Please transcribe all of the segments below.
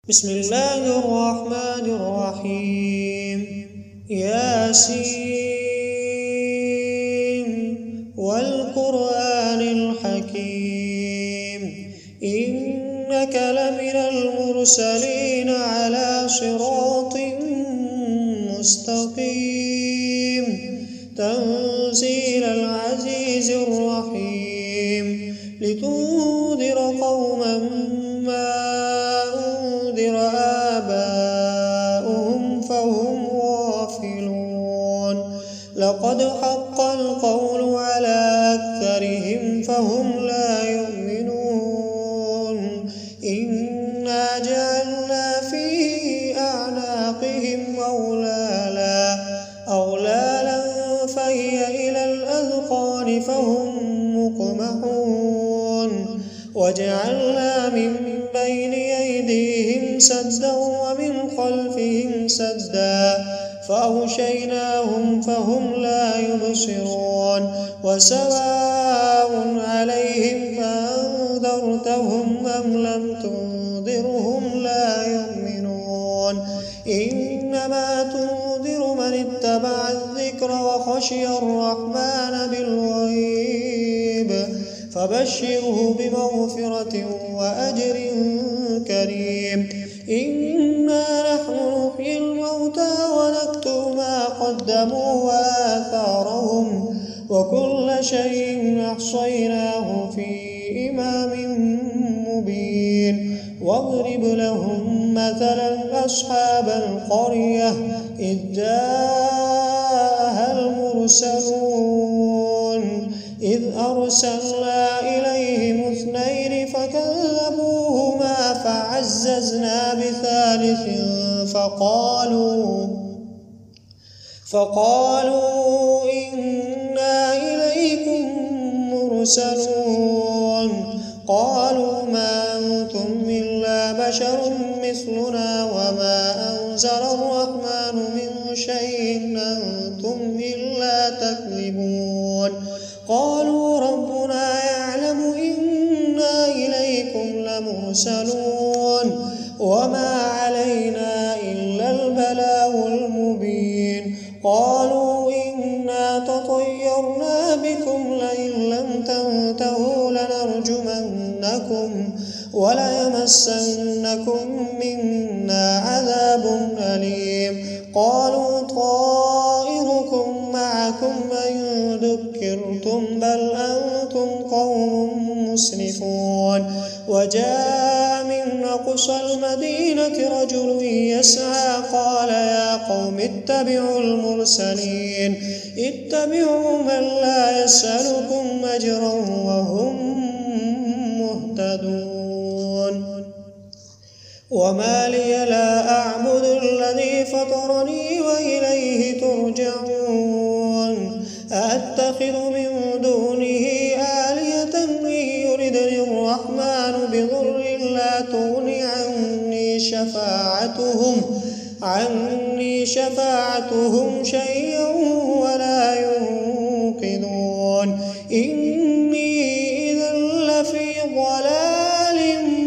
بسم الله الرحمن الرحيم ياسين والقرآن الحكيم إنك لمن المرسلين على صراط مستقيم تنزيل العزيز الرحيم لتنذر قوما ما أنذر آباؤهم فهم غافلون لقد حق القول على أكثرهم فهم لا يؤمنون إنا جعلنا في أعناقهم أغلالا فهي إلى الأذقان فهم مقمحون وجعلنا من بين أيديهم سدا ومن خلفهم سدا فأغشيناهم فهم لا يبصرون وسواء عليهم أنذرتهم أم لم تنذرهم لا يؤمنون إنما تنذر من اتبع الذكر وخشي الرحمن بالغيب فبشره بمغفرة وأجر كريم إنا نحن نحيي الموتى ونكتب ما قدموا وآثارهم وكل شيء أحصيناه في إمام مبين واضرب لهم مثلا أصحاب القرية إذ جاءها المرسلون إذ أرسلنا إليهم 2 فكذبوهما فعززنا بثالث فقالوا إنا إليكم مرسلون قالوا ما أنتم إلا بشر مثلنا وما أنزل الرحمن من شيء أنتم إلا تكذبون قالوا ربنا يعلم إنا إليكم لمرسلون وما علينا إلا البلاغ المبين قالوا إنا تطيرنا بكم لئن لم تنتهوا لنرجمنكم وليمسنكم منا عذاب أليم قالوا طائركم معكم أن ذكرتم بل أنتم قوم مسرفون وجاء من أقصى المدينة رجل يسعى قال يا قوم اتبعوا المرسلين اتبعوا من لا يسألكم أجرا وهم مهتدون وما لي لا أعبد الذي فطرني وإليه ترجعون أأتخذ من دونه آلهة إن يردني الرحمن بضر لا تغني عني شفاعتهم شيئا ولا ينقذون إني إذا لفي ضلال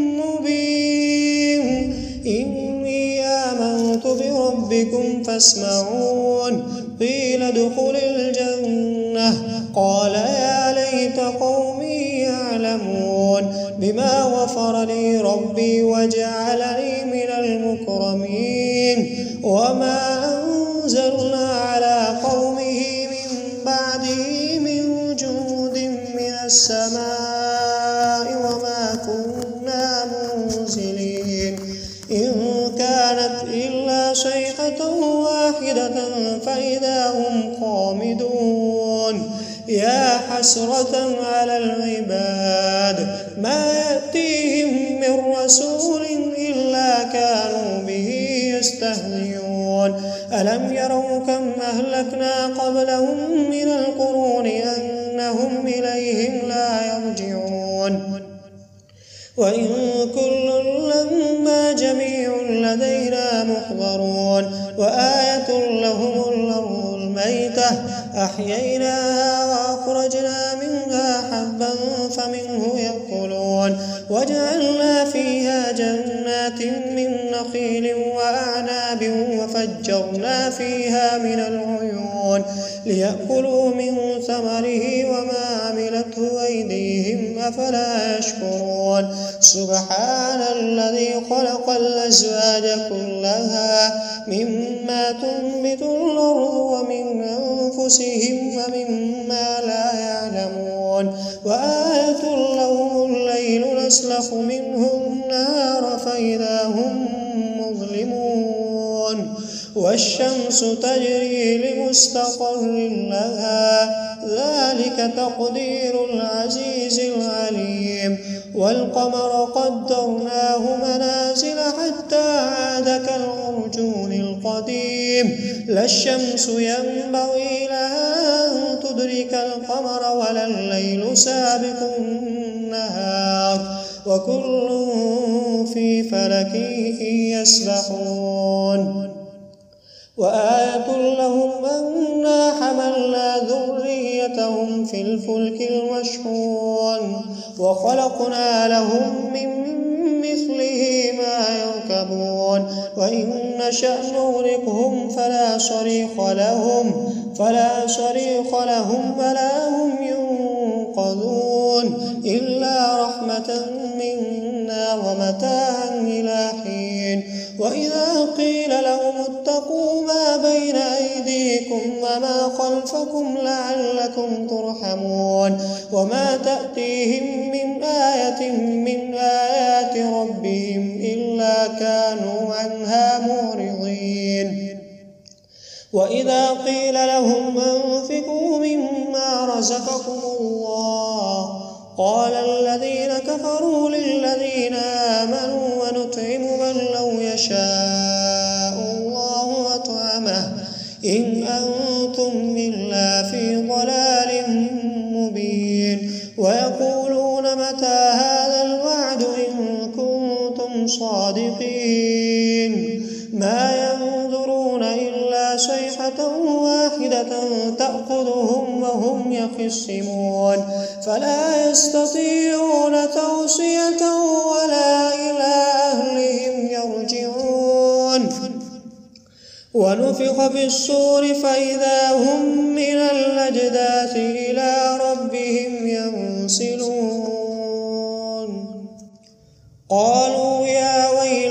مبين إني آمنت بربكم فاسمعون قيل ادخل الجنة قال يا ليت قومي يعلمون بما غفر لي ربي وجعلني من المكرمين وما أنزلنا على قومه من بعده من جود من السماء وما كنا منزلين إن كانت إلا صيحة واحدة فإذا هم خامدون يا حسرة على العباد ما يأتيهم من رسول إلا كانوا به يستهزئون ألم يروا كم أهلكنا قبلهم من القرون أنهم إليهم لا يرجعون وإن كل لما جميع لدينا محضرون وآية لهم الأرض الميتة أحييناها وأخرجنا منها حبا فمنه يأكلون وجعلنا فيها جنات جنات من نخيل وأعناب وفجرنا فيها من العيون ليأكلوا من ثمره وما عملته أيديهم أفلا يشكرون سبحان الذي خلق الأزواج كلها مما تنبت الأرض ومن أنفسهم ومما لا يعلمون وآية لهم الليل نسلخ منه النهار فإذا هم مظلمون والشمس تجري لمستقر لها ذلك تقدير العزيز العليم والقمر قدرناه منازل حتى عاد كالعرجون القديم لا الشمس ينبغي لها أن تدرك القمر ولا الليل سابق النهار وكل في فلك يسبحون وآية لهم أنا حملنا ذريتهم في الفلك المشحون وخلقنا لهم من مثله ما يركبون وإن نشأ نغرقهم فلا صريخ لهم ولا هم ينقذون إلا رحمة منا ومتاعا إلى حين وإذا قيل لهم اتقوا ما بين أيديكم وما خلفكم لعلكم ترحمون وما تأتيهم من آية من آيات ربهم إلا كانوا عنها معرضين وإذا قيل لهم أنفقوا مما رزقكم الله قال الذين كفروا للذين آمنوا ونطعم من لو يشاء الله أطعمه إن أنتم إلا في ضلال مبين ويقولون متى هذا الوعد إن كنتم صادقين ما ينظرون إلا صيحة واحدة تأخذهم وهم يخصمون فلا يستطيعون توصية ولا إلى أهلهم يرجعون ونفخ في الصور فإذا هم من الأجداث إلى ربهم ينسلون قالوا يا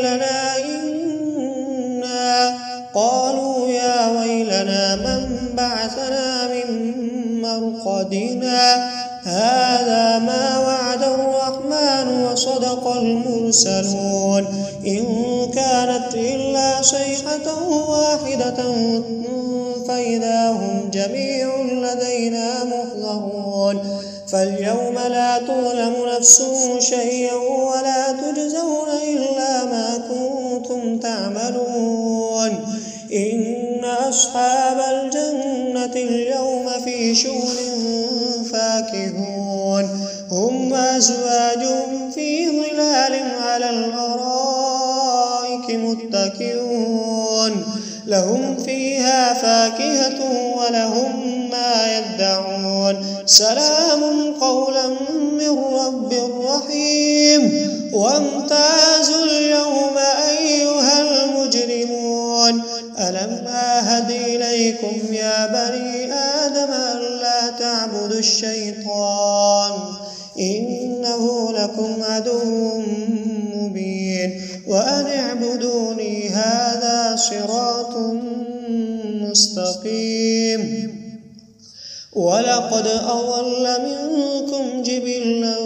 ويلنا من بعثنا من مرقدنا هذا ما وعد الرحمن وصدق المرسلون إن كانت إلا صيحة واحدة فإذا هم جميع لدينا محضرون فاليوم لا تظلم نفس شيئا ولا تجزون إلا ما كنتم تعملون إن أصحاب الجنة اليوم في شغل فاكهون هم وأزواجهم في ظلال على الأرائك متكئون لهم فيها فاكهة ولهم ما يدعون سلام قولا من رب رحيم وامتازوا اليوم أيها المجرمون ألم أعهد إليكم يا بني آدم ألا تعبدوا الشيطان إنه لكم عدو مبين وأن اعبدوني هذا صراط مستقيم ولقد أضل منكم جبلا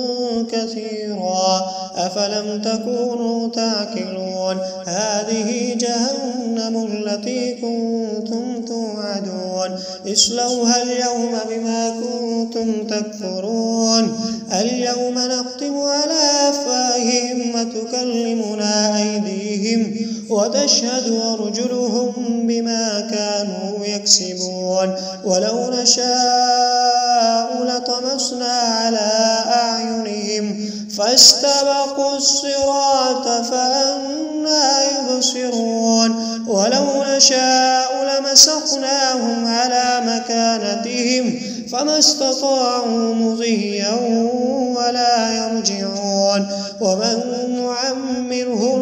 كثيرا أفلم تكونوا تعقلون هذه جهنم التي كنتم توعدون اصلوها اليوم بما كنتم تكفرون اليوم نختم على أفواههم وتكلمنا أيديهم وتشهد أرجلهم بما كانوا يكسبون ولو نشاء لطمسنا على أعينهم فاستبقوا الصراط فأنى يبصرون ولو نشاء لمسخناهم على مكانتهم فما استطاعوا مضيا ولا يرجعون ومن نعمره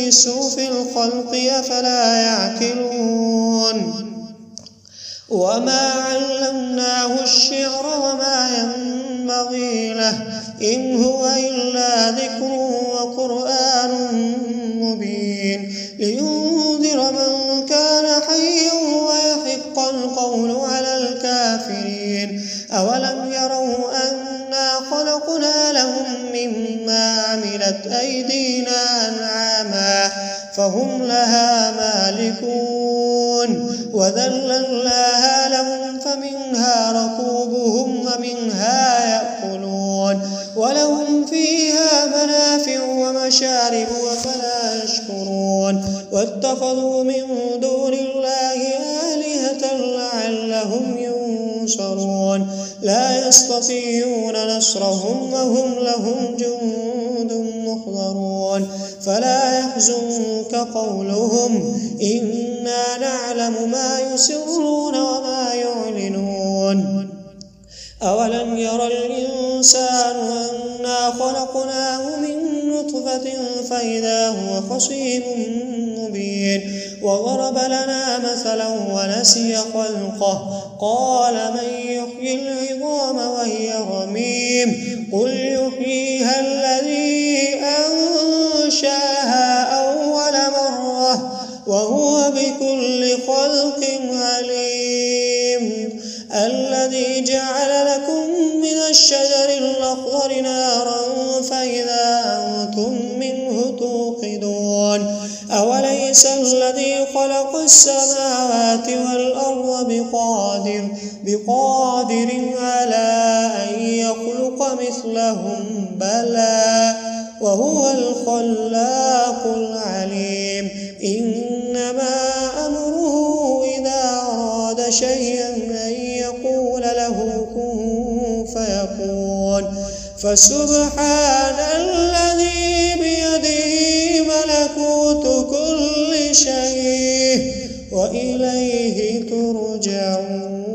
ينافسوا في الخلق أفلا يعقلون وما علمناه الشعر وما ينبغي له إن هو إلا ذكر وقرآن مبين لينذر من كان حيا ويحق القول على الكافرين أولم يروا أنا خلقنا لهم مما عملت أيدينا أنعاما فهم لها مالكون وذللناها لهم فمنها ركوبهم ومنها يأكلون ولهم فيها منافع ومشارب وفلا يشكرون واتخذوا من دون الله آلهة لعلهم ينصرون لا يستطيعون نصرهم وهم لهم جند محضرون فلا يحزنك قولهم إنا نعلم ما يسرون وما يعلنون أولم ير الإنسان أنا خلقناه من نطفة فإذا هو خصيم مبين وضرب لنا مثلا ونسي خلقه قال من يحيي العظام وهي رميم قل يحييها الذي أنشأها أول مرة وهو بكل خلق عليم الذي جعل لكم من الشجر الأخضر نارا فإذا أنتم منه توقدون أوليس الذي خلق السماوات والأرض بقادر على أن يخلق مثلهم بلى وهو الخلاق العليم إنما أمره إذا أراد شيئا أن يقول له كن فيكون فسبحان الذي بيده ملكوت كل شيء وإليه ترجعون.